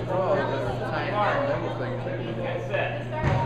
Oh, the China and everything too. Okay, set.